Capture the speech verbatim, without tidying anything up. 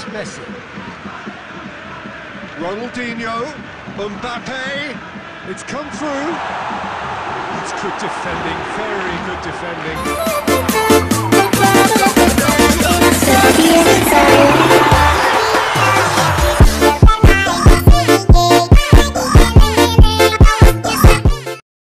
It's Messi. Ronaldinho. Mbappe. It's come through. It's good defending, very good defending.